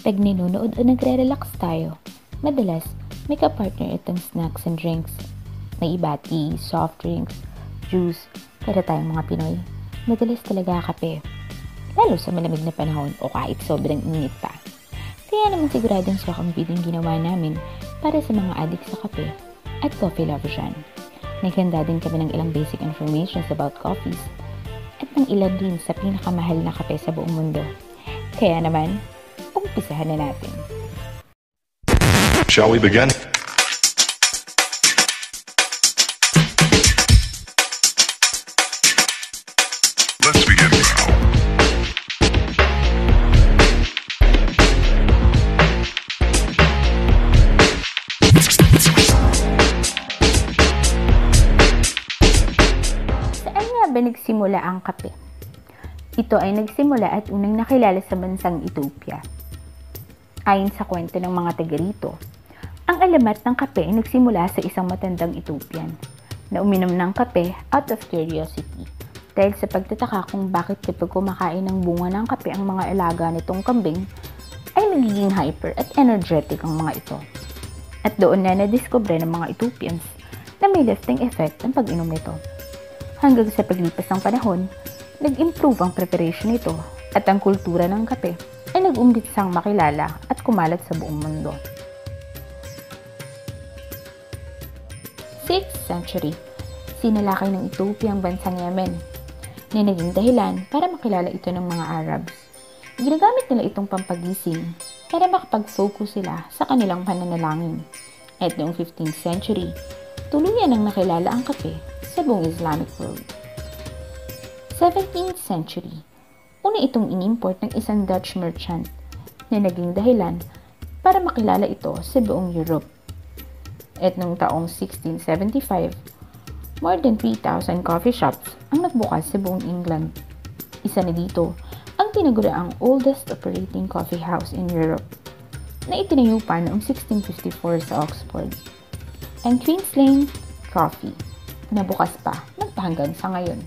Pag ninunood o nagre-relax tayo, madalas may kapartner itong snacks and drinks. May iba tea, soft drinks, juice, pero tayong mga Pinoy, madalas talaga kape. Lalo sa malamig na panahon o kahit sobrang init pa. Kaya naman siguradong swak ang video ginawa namin para sa mga addict sa kape at coffee lovers dyan. Naghanda din kami ng ilang basic informations about coffees at ng ilan din sa pinakamahal na kape sa buong mundo. Kaya naman, umpisahan na natin. Shall we begin? Let's begin now. Nagsimula ang kape. Ito ay nagsimula at unang nakilala sa bansang Ethiopia. Ayon sa kwento ng mga taga rito, ang alamat ng kape ay nagsimula sa isang matandang Ethiopian na uminom ng kape out of curiosity dahil sa pagtataka kung bakit kapag kumakain ng bunga ng kape ang mga alaga nitong kambing ay nagiging hyper at energetic ang mga ito. At doon na nadiskubre ng mga Ethiopians na may lasting effect ang pag-inom nito. Hanggang sa paglipas ng panahon, nag-improve ang preparation nito at ang kultura ng kape ay nag-umbitsang makilala at kumalat sa buong mundo. 6th century, sinalakay ng Ethiopia ang bansang Yemen na naging dahilan para makilala ito ng mga Arabs. Ginagamit nila itong pampagising para makapag-focus sila sa kanilang pananalangin. At noong 15th century, tuluyan ang nakilala ang kape sa buong Islamic world. 17th century, una itong inimport ng isang Dutch merchant na naging dahilan para makilala ito sa buong Europe. At noong taong 1675, more than 3,000 coffee shops ang nagbukas sa buong England. Isa na dito ang tinaguriang oldest operating coffee house in Europe na itinayo pa noong 1654 sa Oxford. Ang Queen's Lane Coffee na bukas pa hanggang sa ngayon.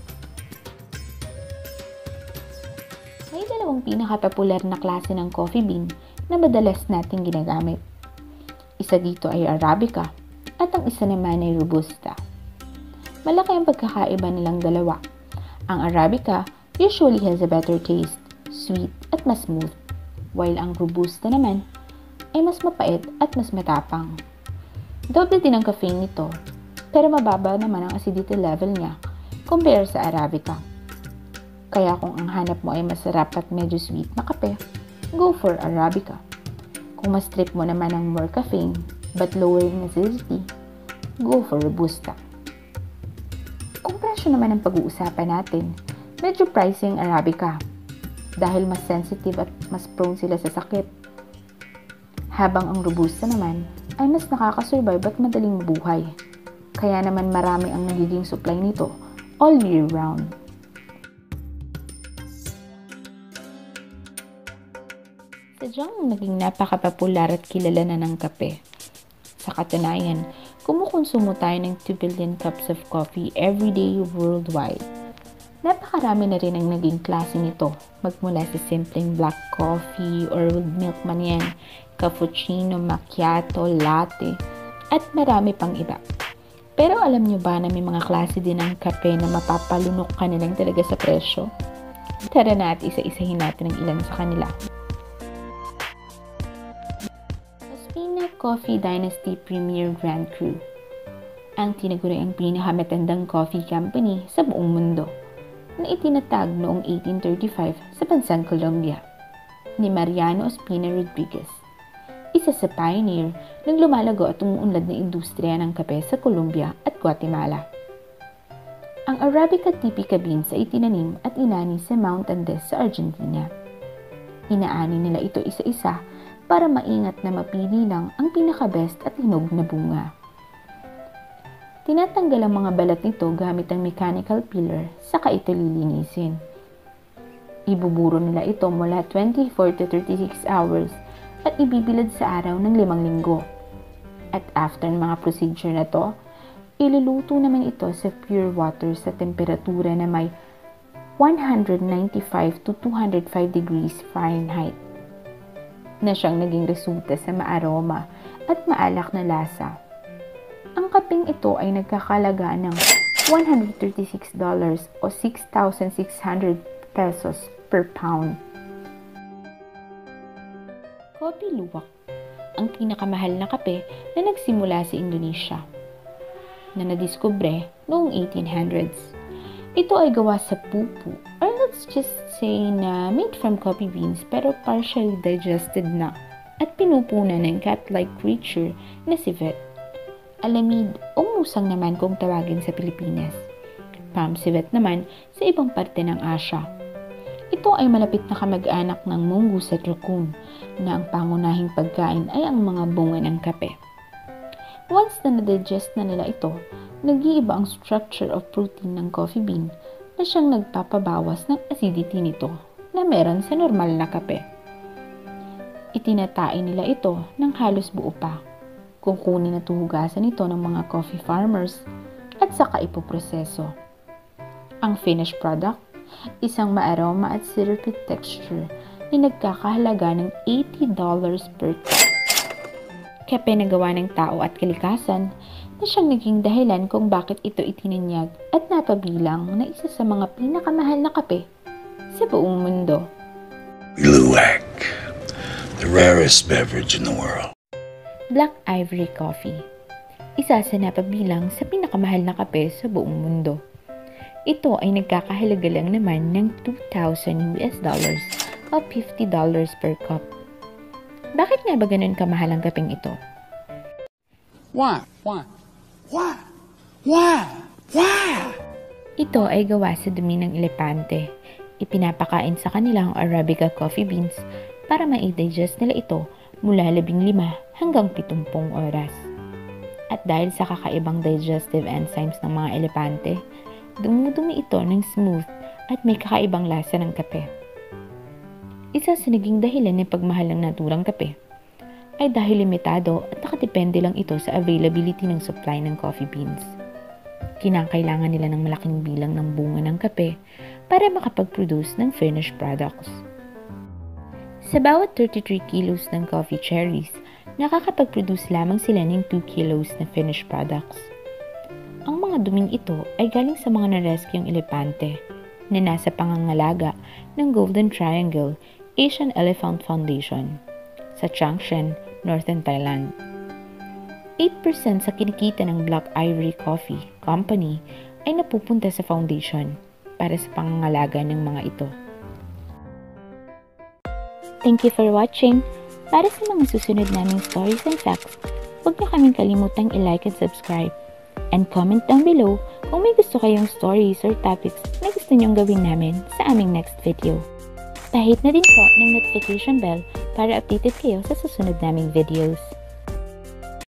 May dalawang pinakapopular na klase ng coffee bean na madalas nating ginagamit. Isa dito ay Arabica at ang isa naman ay Robusta. Malaki ang pagkakaiba nilang dalawa. Ang Arabica usually has a better taste, sweet at mas smooth, while ang Robusta naman ay mas mapait at mas matapang. Doble din ang caffeine nito, pero mababa naman ang acidity level niya compare sa Arabica. Kaya kung ang hanap mo ay masarap at medyo sweet na kape, go for Arabica. Kung mas trip mo naman ang more caffeine but lower in acidity, go for Robusta. Kung presyo naman ang pag-uusapan natin, medyo pricey ang Arabica dahil mas sensitive at mas prone sila sa sakit. Habang ang Robusta naman ay mas nakakasurvive at madaling mabuhay. Kaya naman marami ang nagiging supply nito all year round. Sadyang naging napakapopular at kilala na ng kape. Sa katunayan, kumukonsumo tayo ng 2 billion cups of coffee every day worldwide. Napakarami na rin ang naging klase nito, magmula sa simpleng black coffee or with milk man yan, cappuccino, macchiato, latte, at marami pang iba. Pero alam nyo ba na may mga klase din ng kape na mapapalunok ka na lang talaga sa presyo? Tara na at isa-isahin natin ang ilan sa kanila. Ospina Coffee Dynasty Premier Grand Cru, ang tinaguriang pinakamatandang coffee company sa buong mundo, na itinatag noong 1835 sa bansang Colombia, ni Mariano Ospina Rodriguez. Isa sa pioneer ng lumalago at umuunlad na industriya ng kape sa Colombia at Guatemala. Ang Arabica Typica beans ay itinanim at inani sa Mount Andes sa Argentina. Inaani nila ito isa-isa para maingat na mapili lang ang pinaka-best at hinog na bunga. Tinatanggal ang mga balat nito gamit ang mechanical peeler saka ito lilinisin. Ibuburo nila ito mula 24 to 36 hours at ibibilad sa araw ng 5 linggo. At after mga procedure na to, iluluto naman ito sa pure water sa temperatura na may 195 to 205 degrees Fahrenheit. na siyang naging resulta sa maaroma at maalak na lasa. Ang kapeng ito ay nagkakalaga ng $136 o 6,600 pesos per pound. Kopi Luwak, ang pinakamahal na kape na nagsimula sa Indonesia, na nadiskubre noong 1800s. Ito ay gawa sa pupu, or let's just say na made from coffee beans pero partially digested na at pinupunan ng cat-like creature na si Vet. Alamid o musang naman kung tawagin sa Pilipinas. Palm civet naman sa ibang parte ng Asia. Ito ay malapit na kamag-anak ng mongoose at raccoon na ang pangunahing pagkain ay ang mga bunga ng kape. Once na na-digest na nila ito, nag-iiba ang structure of protein ng coffee bean na siyang nagpapabawas ng acidity nito na meron sa normal na kape. Itinatain nila ito ng halos buo pa. Kukunin at huhugasan ito ng mga coffee farmers at saka ipoproseso. Ang finished product, isang maaroma at syrupy texture na nagkakahalaga ng $80 per cup. Kape na gawa ng tao at kalikasan na siyang naging dahilan kung bakit ito itininyag at napabilang na isa sa mga pinakamahal na kape sa buong mundo. Luwak, the rarest beverage in the world. Black Ivory Coffee, isa sa napabilang sa pinakamahal na kape sa buong mundo. Ito ay nagkakahalaga lang naman ng $2,000 o $50 per cup. Bakit nga ba ganun kamahal ang kapeng ito? Why? Ito ay gawa sa dumi ng elepante. Ipinapakain sa kanilang Arabica coffee beans para ma-digest nila ito mula 15 hanggang 70 oras. At dahil sa kakaibang digestive enzymes ng mga elepante, dumudumi ito ng smooth at may kakaibang lasa ng kape. Isa sa naging dahilan ng pagmahal ng naturang kape ay dahil limitado at nakadepende lang ito sa availability ng supply ng coffee beans. Kinakailangan nila ng malaking bilang ng bunga ng kape para makapag-produce ng finished products. Sa bawat 33 kilos ng coffee cherries, nakakapag-produce lamang sila ng 2 kilos na finished products. Ang mga duming ito ay galing sa mga na-rescue'ng elepante na nasa pangangalaga ng Golden Triangle Asian Elephant Foundation sa Changshen, Northern Thailand. 8% sa kinikita ng Black Ivory Coffee Company ay napupunta sa foundation para sa pangangalaga ng mga ito. Thank you for watching. Para sa mga susunod naming stories and facts, huwag niyo kaming kalimutang i-like and subscribe. And comment down below kung may gusto kayong stories or topics na gusto niyong gawin namin sa aming next video. Pahit na din po ng notification bell para updated kayo sa susunod naming videos.